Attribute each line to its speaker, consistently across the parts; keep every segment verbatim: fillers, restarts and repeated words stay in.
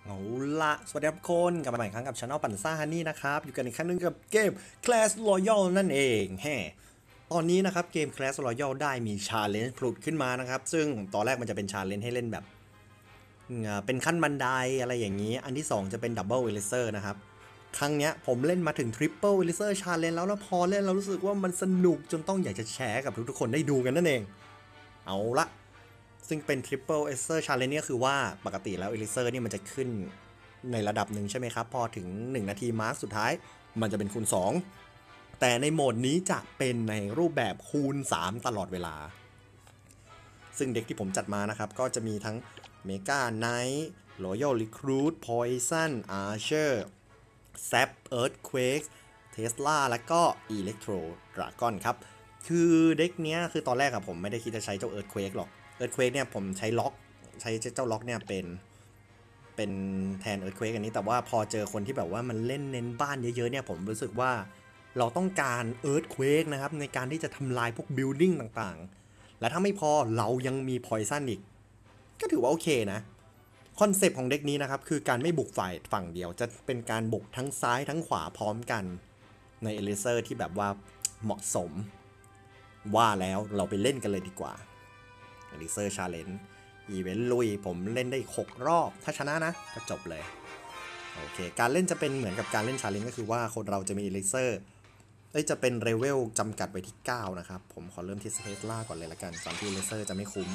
Speaker 1: เอาละสวัสดีครับทุกคนกลับมาใหม่ครั้งกับช anel ปั่นซ่าฮันนี่นะครับอยู่กันอีกครั้งนึงกับเกม Clash Royale นั่นเองแฮตอนนี้นะครับเกม Clash Royale ได้มีชาเลนจ์ผุดขึ้นมานะครับซึ่งตอนแรกมันจะเป็นชาเลนจ์ให้เล่นแบบเป็นขั้นบันไดอะไรอย่างนี้อันที่สองจะเป็น Double Eraser นะครับครั้งนี้ผมเล่นมาถึง Triple Eraser Challenge แล้วแล้วพอเล่นเรารู้สึกว่ามันสนุกจนต้องอยากจะแชร์กับทุกๆคนได้ดูกันนั่นเองเอาละซึ่งเป็น Triple Eraser Challenge นี่ก็คือว่าปกติแล้ว Eraser นี่มันจะขึ้นในระดับหนึ่งใช่ไหมครับพอถึงหนึ่งนาทีมาร์คสุดท้ายมันจะเป็นคูณสองแต่ในโหมดนี้จะเป็นในรูปแบบคูณสามตลอดเวลาซึ่งเด็กที่ผมจัดมานะครับก็จะมีทั้ง Mega Knight Royal Recruit Poison Archer Zap Earthquake Tesla แล้วก็ Electro Dragon ครับคือเด็กเนี้ยคือตอนแรกอะผมไม่ได้คิดจะใช้เจ้า Earthquake หรอก Earthquake เนี่ยผมใช้ล็อกใช้เจ้าล็อกเนี่ยเป็นเป็นแทน Earthquake อันนี้แต่ว่าพอเจอคนที่แบบว่ามันเล่นเน้นบ้านเยอะๆเนี่ยผมรู้สึกว่าเราต้องการ Earthquake นะครับในการที่จะทำลายพวก Building ต่างๆและถ้าไม่พอเรายังมี Poison อีกก็ถือว่าโอเคนะคอนเซปต์ของเด็กนี้นะครับคือการไม่บุกฝ่ายฝั่งเดียวจะเป็นการบุกทั้งซ้ายทั้งขวาพร้อมกันในเอลิเซอร์ที่แบบว่าเหมาะสมว่าแล้วเราไปเล่นกันเลยดีกว่าเอลิเซอร์ชาเลนจ์อีเวนต์ลุยผมเล่นได้หกรอบถ้าชนะนะก็จบเลยโอเคการเล่นจะเป็นเหมือนกับการเล่นชาเลนจ์ก็คือว่าคนเราจะมีเอลิเซอร์เอ้ยจะเป็นเลเวลจำกัดไว้ที่เก้านะครับผมขอเริ่มที่เทสลาก่อนเลยละกันก่อนที่เลเซอร์จะไม่คุ้ม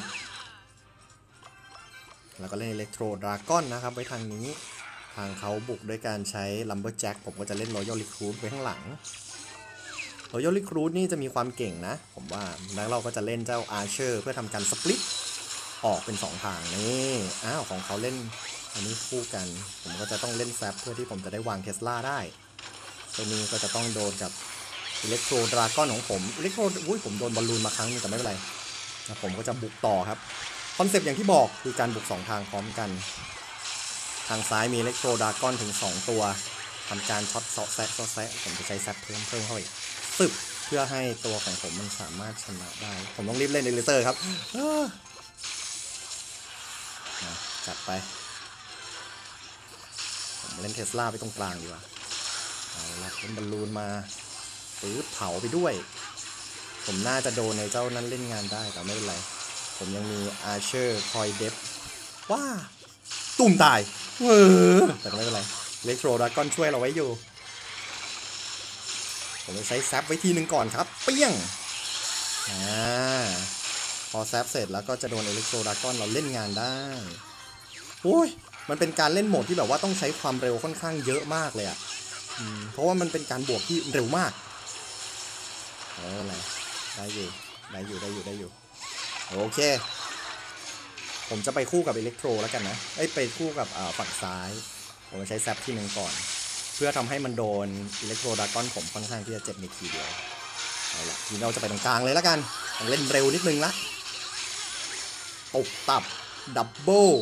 Speaker 1: แล้วก็เล่นอิเล็กโทรดราก้อนนะครับไว้ทางนี้ทางเขาบุกด้วยการใช้ลัมเบอร์แจ็คผมก็จะเล่นรอยัลรีครูทไว้ข้างหลังรอยัลรีครูทนี่จะมีความเก่งนะผมว่าแล้วเราก็จะเล่นเจ้าอาร์เชอร์เพื่อทำการสปลิตออกเป็นสองทางนี่อ้าวของเขาเล่นอันนี้คู่กันผมก็จะต้องเล่นแซปเพื่อที่ผมจะได้วางเทสลาได้ตัวนี้ก็จะต้องโดนกับอิเล็กโทรดราก้อนของผมอิเล็กโทรอุ้ยผมโดนบอลลูนมาครั้งนึงแต่ไม่เป็นไรผมก็จะบุกต่อครับคอนเซปต์อย่างที่บอกคือการบุกสองทางพร้อมกันทางซ้ายมีอิเล็กโทรดราก้อนถึงสองตัวทำการช็อตเซาะแซะเซาะแซะผมจะใช้แซปเพิ่มเพิ่มเข้าไปซึบเพื่อให้ตัวของผมมันสามารถชนะได้ผมต้องรีบเล่นเอลิเซอร์ครับจัดไปผมเล่นเทสลาไปตรงกลางดีกว่าเอาละเล่นบอลลูนมาปื๊ดเผาไปด้วยผมน่าจะโดนในเจ้านั้นเล่นงานได้แต่ไม่เป็นไรผมยังมีอาร์เชอร์คอยเดฟว้าตุ่มตายเออแต่ไม่เป็นไรเล็กโทรดราก้อนช่วยเราไว้อยู่ผมจะใช้แซปไว้ทีหนึ่งก่อนครับเปี้ยงอ่าพอแซปเสร็จแล้วก็จะโดนเอเล็กโทรดราก้อนเราเล่นงานได้โอ้ยมันเป็นการเล่นโหมดที่แบบว่าต้องใช้ความเร็วค่อนข้างเยอะมากเลยอ่ะเพราะว่ามันเป็นการบวกที่เร็วมากเอออะไรได้อยู่ได้อยู่ได้อยู่ได้อยู่โอเคผมจะไปคู่กับอิเล็กโทรแล้วกันนะเอ้ยไปคู่กับฝั่งซ้ายผมจะใช้แซปที่หนึ่งก่อนเพื่อทำให้มันโดนอิเล็กโทรดราก้อนผมค่อนข้างที่จะเจ็บในทีเดียวเอาละทีนี้เราจะไปตรงกลางเลยแล้วกันต้องเล่นเร็วนิดนึงละตบตับดับเบิล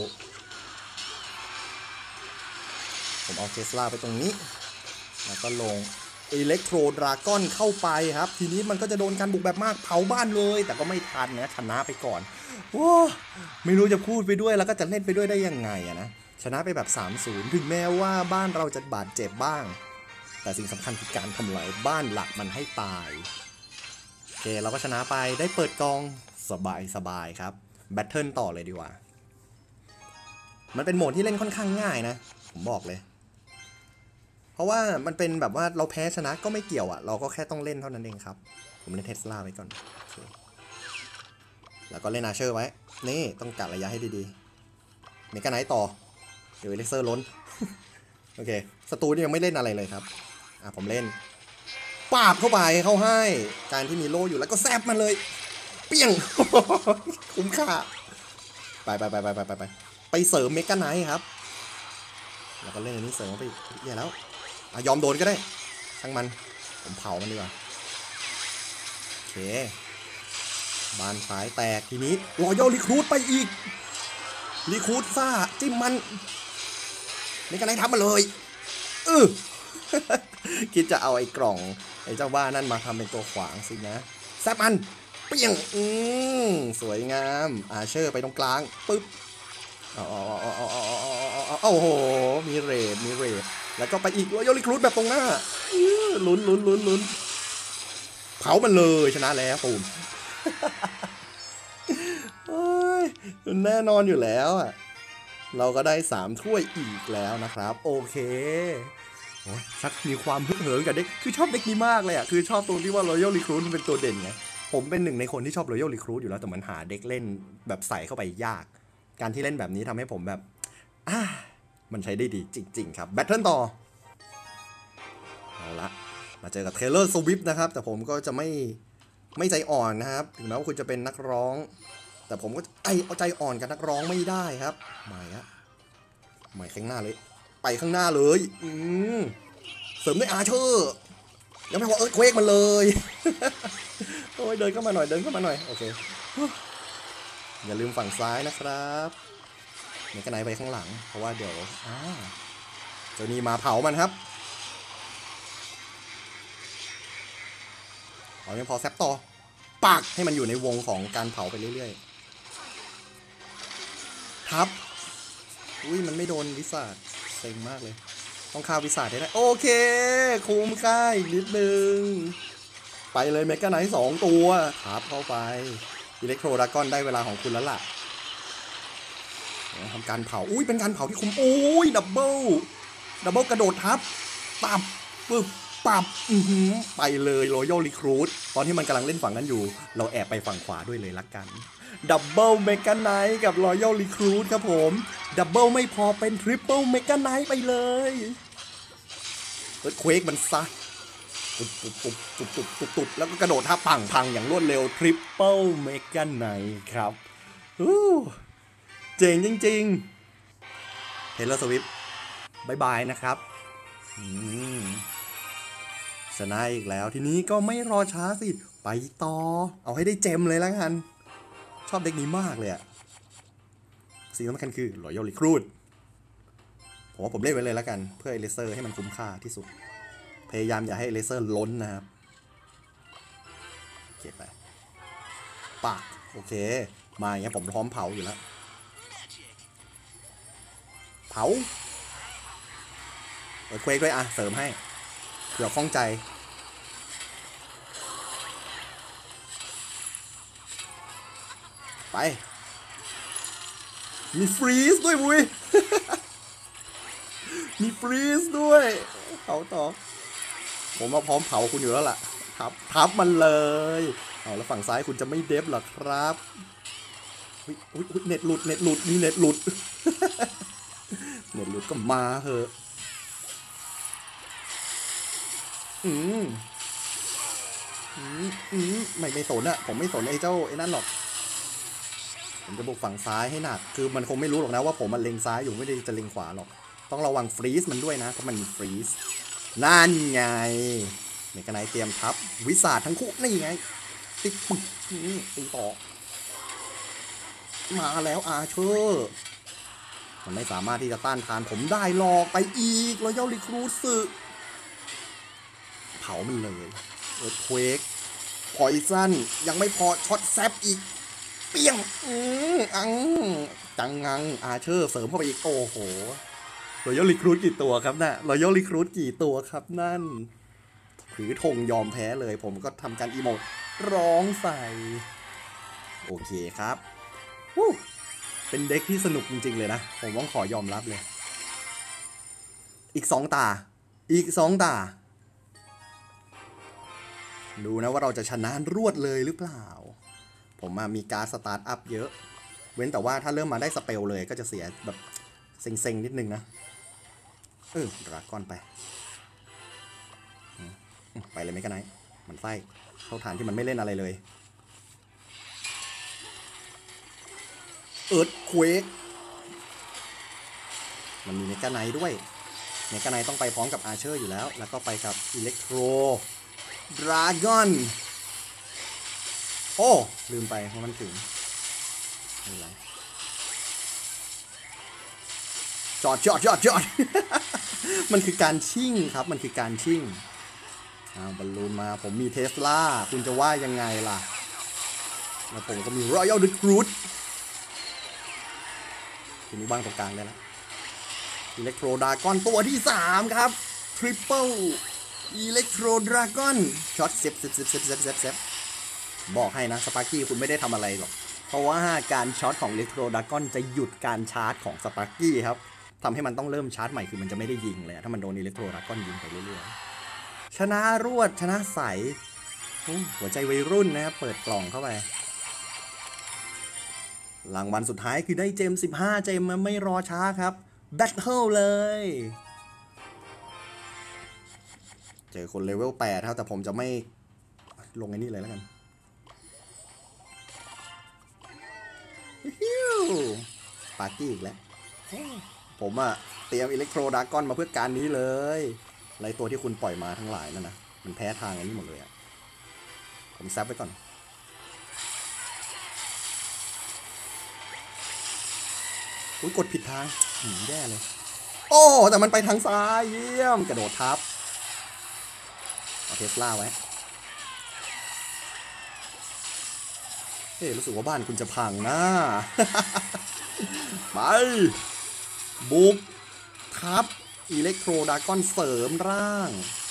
Speaker 1: ผมเอาเทสลาไปตรงนี้แล้วก็ลงอิเล็กโทรดราก้อนเข้าไปครับทีนี้มันก็จะโดนการบุกแบบมากเผาบ้านเลยแต่ก็ไม่ทันนะชนะไปก่อนโอ้ไม่รู้จะพูดไปด้วยแล้วก็จะเล่นไปด้วยได้ยังไงอะนะชนะไปแบบ สามศูนย์ ถึงแม้ว่าบ้านเราจะบาดเจ็บบ้างแต่สิ่งสำคัญคือการทำลายบ้านหลักมันให้ตายโอเคเราก็ชนะไปได้เปิดกองสบายสบายครับแบทเทิลต่อเลยดีกว่ามันเป็นโหมดที่เล่นค่อนข้างง่ายนะผมบอกเลยเพราะว่ามันเป็นแบบว่าเราแพ้ชนะก็ไม่เกี่ยวอ่ะเราก็แค่ต้องเล่นเท่านั้นเองครับผมเล่นเทสลาไว้ก่อนแล้วก็เล่นอาร์เชอร์ไว้นี่ต้องกัดระยะให้ดีๆเมกาไนท์ต่อเดี๋ยวเอลิเซอร์ล้นโอเคสตูนี่ยังไม่เล่นอะไรเลยครับอ่ะผมเล่นปาบเข้าไปเข้าให้การที่มีโล่อยู่แล้วก็แซบมันเลยเปี้ยงคุ้มค่าไปไปไปไปไปไปไปเสริมเมกาไนท์ครับแล้วก็เล่นอันนี้เสริมไปอย่าแล้วอ่ะยอมโดนก็ได้ช่างมันผมเผามันดีกว่าโอเคบานสายแตกทีนี้รอยัลรีครูทไปอีกรีครูทซ่าจิ้มมันนี่กันไหนทำมาเลยเออ คิดจะเอาไอ้กล่องไอ้เจ้าบ้านั่นมาทำเป็นตัวขวางสินะแซบมันเปี้ยงอืมสวยงามอาเชอร์ไปตรงกลางปึ๊บอ๋ออ๋ออ๋ออ๋ออ๋อเอาโอ้โหมีเรดมีเรดแล้วก็ไปอีกรอยัลรีครูทแบบตรงหน้าลุ้นลุ้นลุ้นลุ้นเผามันเลยชนะแล้วปูมแน่นอนอยู่แล้วอ่ะเราก็ได้สามถ้วยอีกแล้วนะครับโอเคโอ้ยชักมีความฮึกเหิมกับเด็กคือชอบเด็กนี้มากเลยอ่ะคือชอบตรงที่ว่า Royal Recruit มันเป็นตัวเด่นไงผมเป็นหนึ่งในคนที่ชอบ Royal Recruit อยู่แล้วแต่เหมือนหาเด็กเล่นแบบใส่เข้าไปยากการที่เล่นแบบนี้ทำให้ผมแบบอ่ามันใช้ได้ดีจริงๆครับแบทเทิลต่อเอาละมาเจอกับเทเลอร์สวิฟต์นะครับแต่ผมก็จะไม่ไม่ใจอ่อนนะครับถึงแม้ว่าคุณจะเป็นนักร้องแต่ผมก็ไอเอาใจอ่อนกับนักร้องไม่ได้ครับไม่ฮะไม่ข้างหน้าเลยไปข้างหน้าเลยอืมเสริมด้วยอาร์เชอร์ยังไม่พอเอิร์ธเควกมันเลยโอ้ยเดินเข้ามาหน่อยเดินเข้ามาหน่อยโอเคอย่าลืมฝั่งซ้ายนะครับเดี๋ยวกันไหนไปข้างหลังเพราะว่าเดี๋ยวอ่าเจ้านี่มาเผามันครับเอาไม่พอแซปต่อปักให้มันอยู่ในวงของการเผาไปเรื่อยๆทับอุ้ยมันไม่โดนวิสาดเซ็งมากเลยต้องฆ่าวิสาดได้โอเคคุ้มค่าอีกนิดนึงไปเลยเมกาไนท์สองตัวทับเข้าไปอิเล็กโทรดากอนได้เวลาของคุณแล้วล่ะทำการเผาอุ้ยเป็นการเผาที่คุ้มอุ้ยดับเบิลดับเบิลกระโดดทับปับปึ๊บปับอือหือไปเลยรอยัลรีครูทตอนที่มันกำลังเล่นฝั่งนั้นอยู่เราแอบไปฝั่งขวาด้วยเลยละกันดับเบิลเมกาไนท์กับรอยัลรีครูทครับผมดับเบิลไม่พอเป็นทริปเปิลเมกาไนท์ไปเลยเอิร์ธเควกมันซะตุบตุบตุบตุบตุบตุบตุบแล้วก็กระโดดท่าพังพังอย่างรวดเร็วทริปเปิลเมกาไนท์ครับเจ๋งจริงๆเทเลอร์สวิฟต์บายบายนะครับชนะอีกแล้วทีนี้ก็ไม่รอช้าสิไปต่อเอาให้ได้เจมเลยแล้วกันชอบเด็กนี้มากเลยอะสิ่งสำคัญคือ Royal Recruit ผมว่าผมเล่นไว้เลยแล้วกันเพื่อเอเลเซอร์ให้มันคุ้มค่าที่สุดพยายามอย่าให้เอเลเซอร์ล้นนะครับโอเคไปปากโอเคมาอย่างเงี้ยผมพร้อมเผาอยู่แล้วเผาเออเควกด้วยอ่ะเสริมให้เผื่อคล่องใจไปมีฟรีซด้วยบุยมีฟรีซด้วยเผาต่อผมมาพร้อมเผาคุณอยู่แล้วล่ะทับทับมันเลยเอาแล้วฝั่งซ้ายคุณจะไม่เดฟหรอครับอุ๊ยอุ๊ยเน็ตหลุดเน็ตหลุดมีเน็ตหลุดเน็ตหลุดก็มาเถอะอืมอืมอืมไม่ไม่สนอะผมไม่สนไอ้เจ้าไอ้นั่นหรอกผมจะบุกฝั่งซ้ายให้หนักคือมันคงไม่รู้หรอกนะว่าผมมันเล็งซ้ายอยู่ไม่ได้จะเล็งขวาหรอกต้องระวังฟรีซมันด้วยนะเพราะมันมีฟรีซนั่นไงเมกาไนท์เตรียมทับวิสาทั้งคู่นี่ไงติ๊กปึ๊กตีต่อมาแล้วอาเชอร์มันไม่สามารถที่จะต้านทานผมได้หรอกไปอีกรอยัลรีครูทสึเผามันเลยเอิร์ธเควกพอยซันยังไม่พอช็อตแซปอีกเปี้ยงอืออังจังงังอาเชอร์เสริมเข้าไปอีกโอ้โหรอยัลรีครูทกี่ตัวครับน่ะรอยัลรีครูทกี่ตัวครับนั่นถือธงยอมแพ้เลยผมก็ทำการอีโมดร้องใส่โอเคครับเป็นเด็กที่สนุกจริงๆเลยนะผมต้องขอยอมรับเลยอีกสองตาอีกสองตาดูนะว่าเราจะชนะรวดเลยหรือเปล่าผมมีการสตาร์ทอัพเยอะเว้นแต่ว่าถ้าเริ่มมาได้สเปลเลยก็จะเสียแบบเซ็งๆนิดนึงนะเออดราก้อนไปไปเลยไม่กันไหนมันไส้เท่าฐานที่มันไม่เล่นอะไรเลยเอิร์ธเควกมันมีเมกาไนท์ด้วยเมกาไนท์ต้องไปพร้อมกับอาร์เชอร์อยู่แล้วแล้วก็ไปกับอิเล็กโทรดราก้อนโอ้ลืมไปเพราะมันถึงอะไรจอดจอดจอดจอด มันคือการชิ่งครับมันคือการชิ่งอ้าวบอลลูนมาผมมีเทสลาคุณจะว่ายังไงล่ะแล้วผมก็มี Royal Recruit ทีนี้วางตรงกลางได้แล้วอิเล็กโทรดราก้อนตัวที่สามครับทริปเปิลอิเล็กโทรดราก้อนช็อตเซฟเซฟเซฟเซฟเซฟเซฟเซฟบอกให้นะสปาร์กี้คุณไม่ได้ทำอะไรหรอกเพราะว่าการช็อตของอิเล็กโทรดราก้อนจะหยุดการชาร์จของสปาร์กี้ครับทำให้มันต้องเริ่มชาร์จใหม่คือมันจะไม่ได้ยิงเลยถ้ามันโดนอิเล็กโทรดราก้อนยิงไปเรื่อยๆชนะรวดชนะใสหัวใจวัยรุ่นนะครับเปิดกล่องเข้าไปรางวัลสุดท้ายคือได้เจมสิบห้าเจมมาไม่รอช้าครับแบทเทิลเลยเจอคนเลเวลแปดครับแต่ผมจะไม่ลงไอ้นี่เลยแล้วกันปาร์ตี้อีกแล้วผมอะเตรียมอิเล็กโทรดราก้อนมาเพื่อการนี้เลยไรตัวที่คุณปล่อยมาทั้งหลายนั่นนะมันแพ้ทางอันนี้หมดเลยอะผมแซฟไว้ก่อนอุ้ยกดผิดทางหืมแย่เลยโอ้แต่มันไปทางซ้ายเยี่ยมกระโดดทับเอาเทสลาไว้เฮ้รู้สึกว่าบ้านคุณจะพังนะ ไปบุกทับอิเล็กโทรดราก้อนเสริมร่าง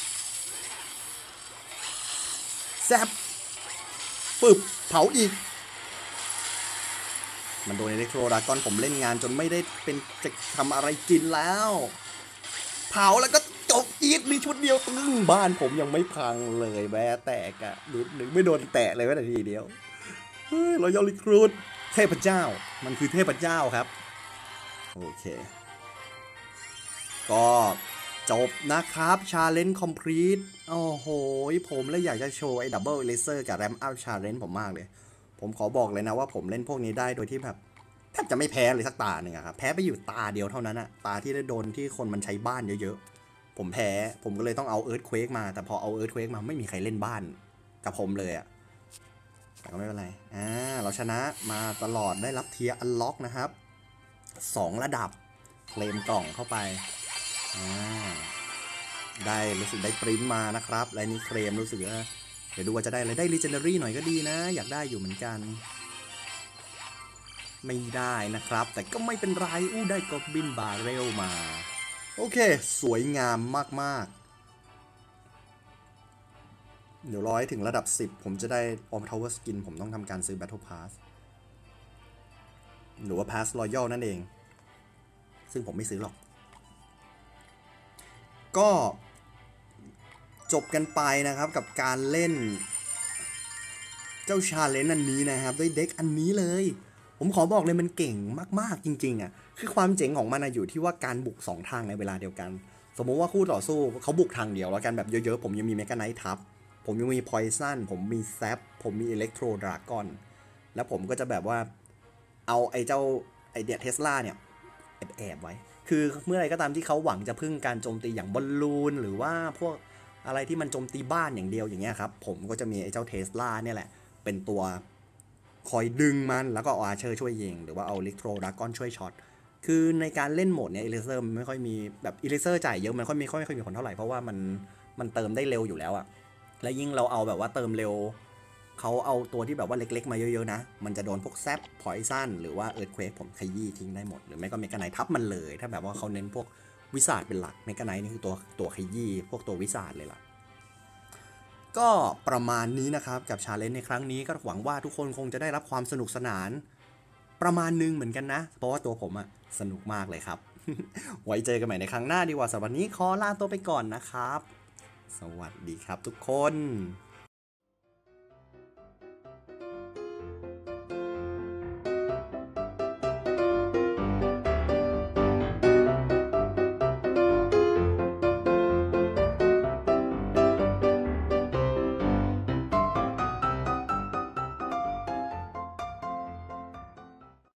Speaker 1: แซบปึบเผาอีกมันโดนอิเล็กโทรดราก้อนผมเล่นงานจนไม่ได้เป็นจะทำอะไรกินแล้วเผาแล้วก็จบอีกมีชุดเดียวตึ้งบ้านผมยังไม่พังเลยแม้แตกอะนิดหนึ่งไม่โดนแตะเลยแม้แต่ทีเดียวเฮ้ยเรายอลิครูดเทพเจ้ามันคือเทพเจ้าครับโอเคก็จบนะครับชาเลนจ์คอมพลีทโอ้โหผมเลยอยากจะโชว์ไอ้ดับเบิลเลเซอร์กับแรมอัพชาเลนจ์ผมมากเลยผมขอบอกเลยนะว่าผมเล่นพวกนี้ได้โดยที่แบบแทบจะไม่แพ้เลยสักตาหนึ่งอะครับแพ้ไปอยู่ตาเดียวเท่านั้นอะตาที่ได้โดนที่คนมันใช้บ้านเยอะๆผมแพ้ผมก็เลยต้องเอาเอิร์ธเควกมาแต่พอเอาเอิร์ธเควกมาไม่มีใครเล่นบ้านกับผมเลยอะแต่ก็ไม่เป็นไรอ่าเราชนะมาตลอดได้รับเทียร์อันล็อกนะครับสองระดับเคลมกล่องเข้าไปอ่าได้รู้สึกได้ปริ้นมานะครับและนี่เคลมรู้สึกว่าเดี๋ยวดูว่าจะได้อะไรได้ Legendary หน่อยก็ดีนะอยากได้อยู่เหมือนกันไม่ได้นะครับแต่ก็ไม่เป็นไรอู้ได้กอบบินบาร์เรลมาโอเคสวยงามมากๆเดี๋ยวรอให้ถึงระดับสิบผมจะได้ Om Tower Skin ผมต้องทำการซื้อ Battle Pass หรือว่า Pass Royal นั่นเองซึ่งผมไม่ซื้อหรอกก็จบกันไปนะครับกับการเล่นเจ้าชาเลนจ์อันนี้นะครับด้วยเด็กอันนี้เลยผมขอบอกเลยมันเก่งมากๆจริงๆอ่ะคือความเจ๋งของมันอยู่ที่ว่าการบุกสองทางในเวลาเดียวกันสมมติว่าคู่ต่อสู้เขาบุกทางเดียวแล้วกันแบบเยอะๆผมยังมีเมกาไนท์ทับผมยังมีพอยซันผมมีแซปผมมีอิเล็กโทรดราก้อนแล้วผมก็จะแบบว่าเอาไอ้เจ้าไอเดียเทสลาเนี่ยแอบๆไว้คือเมื่อไรก็ตามที่เขาหวังจะพึ่งการโจมตีอย่างบอลลูนหรือว่าพวกอะไรที่มันโจมตีบ้านอย่างเดียวอย่างเงี้ยครับผมก็จะมีไอ้เจ้าเทสลาเนี่ยแหละเป็นตัวคอยดึงมันแล้วก็อาร์เชอร์ช่วยยิงหรือว่าเอาอิเล็กโทรดราก้อนช่วยช็อตคือในการเล่นโหมดเนี้ยอิเลเซอร์ไม่ค่อยมีแบบอิเลเซอร์จ่ายเยอะมันค่อยไม่ค่อยไม่ค่อยมีผลเท่าไหร่เพราะว่ามันมันเติมได้เร็วอยู่แล้วอะและยิ่งเราเอาแบบว่าเติมเร็วเขาเอาตัวที่แบบว่าเล็กๆมาเยอะๆนะมันจะโดนพวกแซปพอยซันหรือว่าเอิร์ธเควกผมขยี้ทิ้งได้หมดหรือไม่ก็เมกาไนท์ทับมันเลยถ้าแบบว่าเขาเน้นพวกวิสาดเป็นหลักเมกาไนท์นี่คือตัวตัวขยี้พวกตัววิสาดเลยล่ะก็ประมาณนี้นะครับกับชาเลนจ์ในครั้งนี้ก็หวังว่าทุกคนคงจะได้รับความสนุกสนานประมาณนึงเหมือนกันนะเพราะว่าตัวผมอะสนุกมากเลยครับ ไว้เจอกันใหม่ในครั้งหน้าดีกว่าสำหรับวันนี้ขอลาตัวไปก่อนนะครับสวัสดีครับทุกคน